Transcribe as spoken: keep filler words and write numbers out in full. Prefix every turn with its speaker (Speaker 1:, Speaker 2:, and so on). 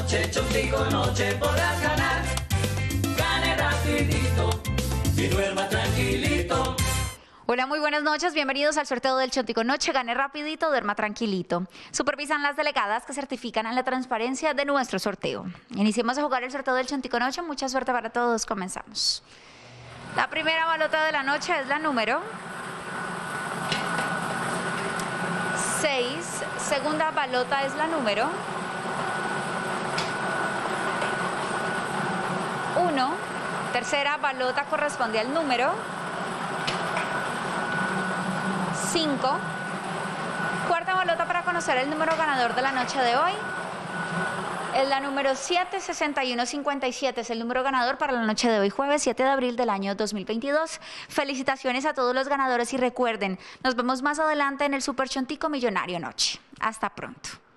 Speaker 1: noche, Chontico noche podrás ganar. Gane rapidito y duerma tranquilito.
Speaker 2: Hola, muy buenas noches, bienvenidos al sorteo del Chontico Noche, gane rapidito, duerma tranquilito. Supervisan las delegadas que certifican la transparencia de nuestro sorteo. Iniciemos a jugar el sorteo del Chontico Noche, mucha suerte para todos, comenzamos. La primera balota de la noche es la número seis, segunda balota es la número uno, tercera balota corresponde al número cinco. Cuarta balota para conocer el número ganador de la noche de hoy es la número siete, sesenta y uno cincuenta y siete. Es el número ganador para la noche de hoy, jueves siete de abril del año dos mil veintidós. Felicitaciones a todos los ganadores y recuerden, nos vemos más adelante en el Super Chontico Millonario Noche. Hasta pronto.